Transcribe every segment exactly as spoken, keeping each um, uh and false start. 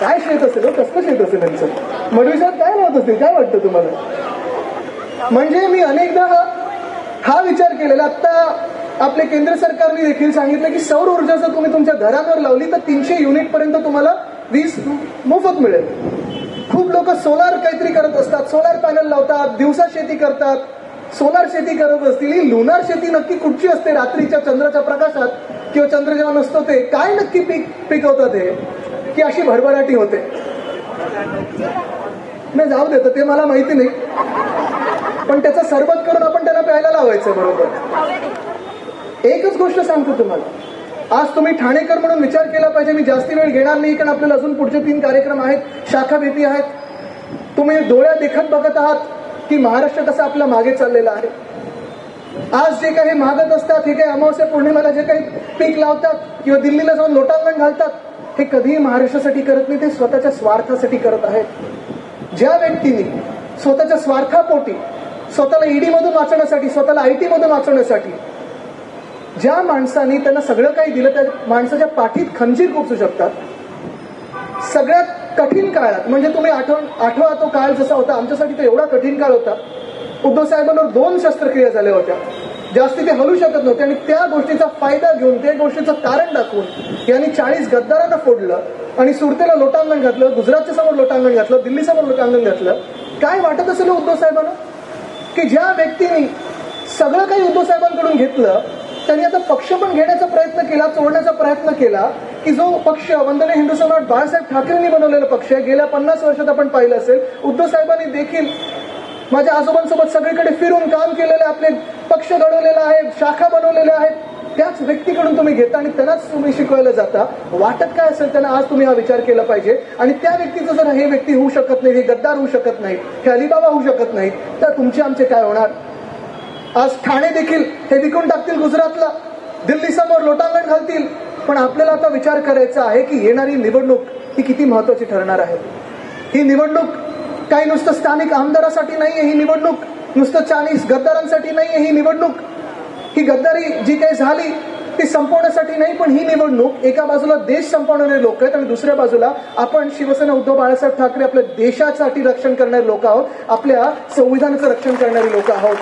काय शेत असेल, कसं शेत असेल त्यांचं, मडवीसाहेब काय म्हणत असतील, काय वाटतं तुम्हाला? म्हणजे मी अनेकदा हा विचार केलेला. आता आपले केंद्र सरकारने देखील सांगितलं की सौर ऊर्जा जर तुम्ही तुमच्या घरांवर लावली तर तीनशे युनिट पर्यंत तुम्हाला वीज मोफत मिळेल. खूप लोक सोलार काहीतरी करत असतात, सोलार पॅनल लावतात, दिवसा शेती करतात, सोलार शेती करत असतील. ही लुनार शेती नक्की कुठची असते? रात्रीच्या चंद्राच्या प्रकाशात किंवा चंद्र जेव्हा नसतो ते काय नक्की पीक पिकवतात हे, की अशी भरभराटी होते? नाही जाऊ देतं, ते मला माहिती नाही, पण त्याचं सरबत करून आपण त्यांना प्यायला लावायचं. बरोबर. एकच गोष्ट सांगतो तुम्हाला, आज तुम्ही ठाणेकर म्हणून विचार केला पाहिजे. मी जास्ती वेळ घेणार नाही, कारण आपल्याला अजून पुढचे तीन कार्यक्रम आहेत, शाखा भेटी आहेत. तुम्ही डोळ्या देखत बघत आहात की महाराष्ट्र कसा आपल्या मागे चाललेला आहे. आज जे काही मागत असतात, हे काही अमावस्या पौर्णिमेला जे काही पीक लावतात किंवा दिल्लीला जाऊन लोटांगण घालतात, हे कधीही महाराष्ट्रासाठी करत नाही, ते स्वतःच्या स्वार्थासाठी करत आहेत. ज्या व्यक्तींनी स्वतःच्या स्वार्थापोटी, स्वतःला ईडी मधून वाचवण्यासाठी, स्वतःला आयटी मधून वाचवण्यासाठी, ज्या माणसांनी त्यांना सगळं काही दिलं, त्या माणसाच्या पाठीत खंजीर खुपसू शकतात. सगळ्यात कठीण काळात, म्हणजे तुम्ही आठवण आठवा तो काळ जसा होता, आमच्यासाठी तो एवढा कठीण काळ होता. उद्धव साहेबांवर दोन शस्त्रक्रिया झाल्या होत्या, जास्ती ते हलू शकत नव्हते, आणि त्या गोष्टीचा फायदा घेऊन, त्या गोष्टीचं कारण दाखवून यांनी चाळीस गद्दारांना फोडलं आणि सुरतेला लोटांगण घातलं, गुजरातच्या समोर लोटांगण घातलं, दिल्ली समोर लोटांगण घातलं. काय वाटत असेल उद्धव साहेबांना की ज्या व्यक्तीने सगळं काही उद्धव साहेबांकडून घेतलं, त्यांनी आता पक्ष पण घेण्याचा प्रयत्न केला, चोरण्याचा प्रयत्न केला, की जो पक्ष वंदनीय हिंदू सम्राट बाळासाहेब ठाकरेंनी बनवलेला पक्ष आहे, गेल्या पन्नास वर्षात आपण पाहिलं असेल. उद्धव साहेबांनी देखील माझ्या आजोबांसोबत सगळीकडे फिरून काम केलेलं, आपले पक्ष घडवलेला आहे, शाखा बनवलेल्या आहेत. त्याच व्यक्तीकडून तुम्ही घेता आणि त्यांनाच तुम्ही शिकवायला जाता. वाटत काय असेल त्यांना, आज तुम्ही हा विचार केला पाहिजे. आणि त्या व्यक्तीचं जर हे व्यक्ती होऊ शकत नाही, हे गद्दार होऊ शकत नाही, हे अलिबाबा होऊ शकत नाही, तर तुमचे आमचे काय होणार? आज ठाणे देखील हे विकून टाकतील गुजरातला, दिल्ली समोर लोटांगण घालतील. पण आपल्याला आता विचार करायचा आहे की येणारी निवडणूक ही किती महत्वाची ठरणार आहे. ही निवडणूक काही नुसतं स्थानिक आमदारासाठी नाहीये, ही निवडणूक नुसतं चाळीस गद्दारांसाठी नाहीये. ही निवडणूक, ही गद्दारी जी काही झाली ती संपवण्यासाठी नाही, पण ही निवडणूक एका बाजूला देश संपवणारे लोक आहेत आणि दुसऱ्या बाजूला आपण शिवसेना उद्धव बाळासाहेब ठाकरे आपल्या देशासाठी रक्षण करणारे लोक आहोत, आपल्या संविधानाचं रक्षण करणारे लोक आहोत.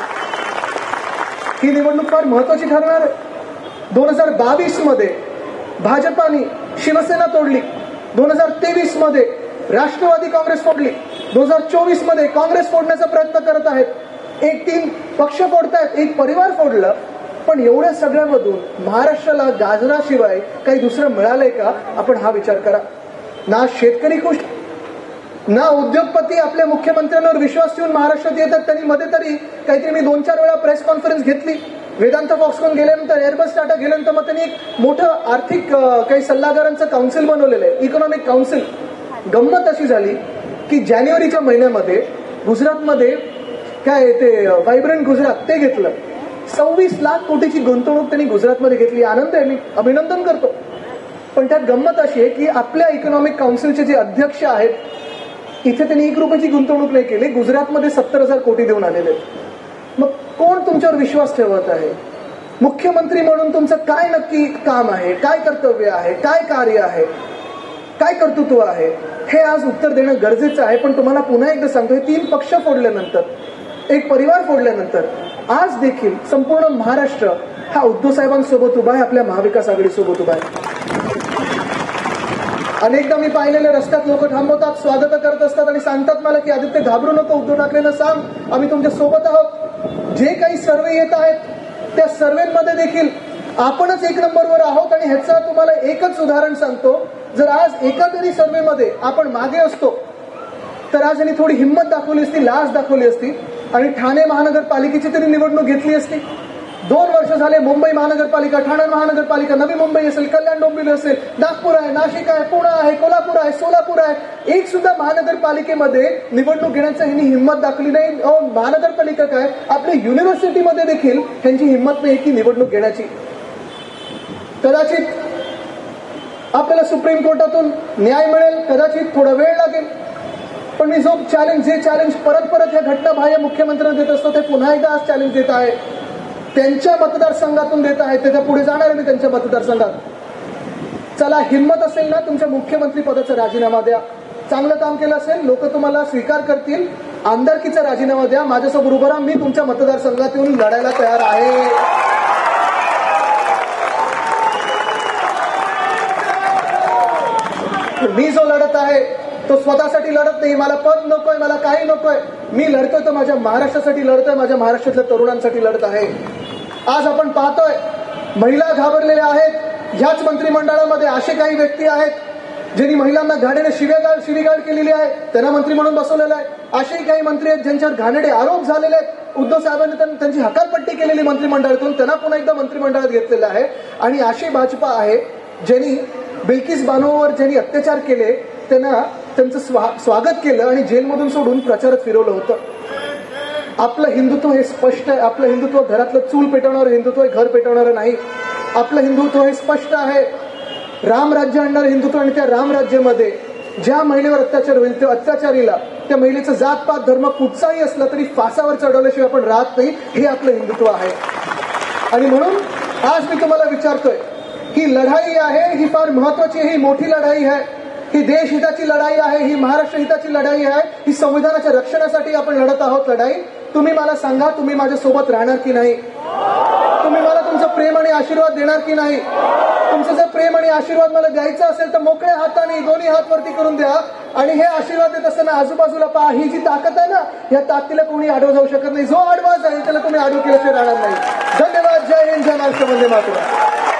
ही निवडणूक फार महत्वाची ठरणार आहे. दोन हजार बावीस मध्ये भाजपाने शिवसेना तोडली, दोन हजार तेवीस मध्ये राष्ट्रवादी काँग्रेस फोडली, दोन हजार चोवीस मध्ये काँग्रेस फोडण्याचा प्रयत्न करत आहेत. एक तीन पक्ष फोडतायत, एक परिवार फोडलं. पण एवढ्या सगळ्यामधून महाराष्ट्राला गाजराशिवाय काही दुसरं मिळालंय का? आपण हा विचार करा. ना शेतकरी खुश, ना उद्योगपती आपल्या मुख्यमंत्र्यांवर विश्वास ठेवून महाराष्ट्रात येतात. त्यांनी मध्ये तरी काहीतरी, मी दोन चार वेळा प्रेस कॉन्फरन्स घेतली, वेदांत फॉक्सकॉन गेल्यानंतर, एअरबस टाटा गेल्यानंतर, मग त्यांनी एक मोठं आर्थिक काही सल्लागारांचं काउन्सिल बनवलेलं आहे, इकॉनॉमिक काउन्सिल. गंमत अशी झाली की जानेवारीच्या महिन्यामध्ये गुजरातमध्ये काय ते व्हायब्रंट गुजरात ते घेतलं, सव्वीस लाख कोटीची गुंतवणूक त्यांनी गुजरातमध्ये घेतली. आनंद आहे, मी अभिनंदन करतो. पण त्यात गंमत अशी आहे की आपल्या इकॉनॉमिक काउन्सिलचे जे अध्यक्ष आहेत, इथे त्यांनी एक रुपयाची गुंतवणूक नाही केली, गुजरातमध्ये सत्तर हजार कोटी देऊन आलेले. मग कोण तुमच्यावर विश्वास ठेवत आहे? मुख्यमंत्री म्हणून तुमचं काय नक्की काम आहे, काय कर्तव्य आहे, काय कार्य आहे, काय कर्तृत्व आहे, हे आज उत्तर देणं गरजेचं आहे. पण तुम्हाला पुन्हा एकदा सांगतो, हे तीन पक्ष फोडल्यानंतर, एक परिवार फोडल्यानंतर आज देखील संपूर्ण महाराष्ट्र हा उद्धव साहेबांसोबत उभा आहे, आपल्या महाविकास आघाडीसोबत उभा आहे. अनेकदा मी पाहिलेल्या रस्त्यात लोक थांबवतात, स्वागत करत असतात आणि सांगतात मला की आदित्य घाबरू नको, उद्धव ठाकरेंना सांग आम्ही तुमच्या सोबत आहोत. जे काही सर्वे येत आहेत त्या सर्वेमध्ये देखील आपणच एक नंबरवर आहोत. आणि ह्याचं तुम्हाला एकच उदाहरण सांगतो, जर आज एका तरी सर्वेमध्ये आपण मागे असतो तर आज यांनी थोडी हिंमत दाखवली असती, लाज दाखवली असती आणि ठाणे महानगरपालिकेची तरी निवडणूक घेतली असती. दोन वर्ष झाले मुंबई महानगरपालिका, ठाणे महानगरपालिका, नवी मुंबई असेल, कल्याण डोंबिवली असेल, नागपूर आहे, नाशिक आहे, पुणे आहे, कोल्हापूर आहे, सोलापूर आहे, एक सुद्धा महानगरपालिकेमध्ये निवडणूक घेण्याची ह्यांनी हिंमत दाखवली नाही. महानगरपालिका काय, आपल्या युनिव्हर्सिटीमध्ये देखील ह्यांची हिंमत नाही की निवडणूक घेण्याची. कदाचित आपल्याला सुप्रीम कोर्टातून न्याय मिळेल, कदाचित थोडा वेळ लागेल, पण मी जो चॅलेंज जे चॅलेंज परत परत या घटना बाह्य मुख्यमंत्र्यांना देत असतो, ते पुन्हा एकदा आज चॅलेंज देत आहे. त्यांच्या मतदारसंघातून देत आहे, त्याच्या पुढे जाणार आहे मी त्यांच्या मतदारसंघात. चला, हिंमत असेल ना तुमच्या मुख्यमंत्री पदाचा राजीनामा द्या. चांगलं काम केलं असेल, लोक तुम्हाला स्वीकार करतील. आमदारकीचा राजीनामा द्या. माझ्यासोबत उभं राहा. मी तुमच्या मतदारसंघात येऊन लढायला तयार आहे. मी जो लढत आहे तो स्वतःसाठी लढत नाही. मला पद नकोय, मला काही नकोय. मी लढतोय तर माझ्या महाराष्ट्रासाठी लढतोय, माझ्या महाराष्ट्रातल्या तरुणांसाठी लढत आहे. आज आपण पाहतोय महिला घाबरलेल्या आहेत. ह्याच मंत्रिमंडळामध्ये असे काही व्यक्ती आहेत ज्यांनी महिलांना घाणेरडे शिवेगाळ शिवीगाळ केलेली आहे, त्यांना मंत्री म्हणून बसवलेलं आहे. असेही काही मंत्री आहेत ज्यांच्यावर घाणेरडे आरोप झालेले आहेत. उद्धव साहेबांनी त्यांची हकालपट्टी केलेली मंत्रिमंडळातून, त्यांना पुन्हा एकदा मंत्रिमंडळात घेतलेलं आहे. आणि अशी भाजपा आहे ज्यांनी बिल्किस बानोवर ज्यांनी अत्याचार केले त्यांना त्यांचं स्वा, स्वागत केलं आणि जेलमधून सोडून प्रचारात फिरवलं होतं. आपलं हिंदुत्व हे स्पष्ट आहे. आपलं हिंदुत्व घरातलं चूल पेटवणारं हिंदुत्व, घर पेटवणारं नाही. आपलं हिंदुत्व हे स्पष्ट आहे. राम राज्य आणणारं हिंदुत्व. आणि त्या राम राज्यामध्ये ज्या महिलेवर अत्याचार होईल त्या अत्याचारीला, त्या महिलेचं जातपात धर्म कुठचाही असला तरी फासावर चढवल्याशिवाय आपण राहत नाही. हे आपलं हिंदुत्व आहे. आणि म्हणून आज मी तुम्हाला विचारतोय, ही लढाई आहे, ही फार महत्वाची, ही मोठी लढाई आहे. ही देशहिताची लढाई आहे, ही महाराष्ट्र हिताची लढाई आहे. ही संविधानाच्या रक्षणासाठी आपण लढत आहोत लढाई. तुम्ही मला सांगा, तुम्ही माझ्यासोबत राहणार की नाही? तुम्ही मला तुमचं प्रेम आणि आशीर्वाद देणार की नाही? तुमचं जर प्रेम आणि आशीर्वाद मला द्यायचं असेल तर मोकळ्या हाताने दोन्ही हात वरती करून द्या. आणि हे आशीर्वाद देत असताना आजूबाजूला पहा. ही जी ताकद आहे ना, या ताकदीला कोणी आडवं जाऊ शकत नाही. जो आडवा जाईल त्याला तुम्ही आडवं केल्याशिवाय राहणार नाही. धन्यवाद. जय हिंद, जय महाराष्ट्र, वंदे मातरम.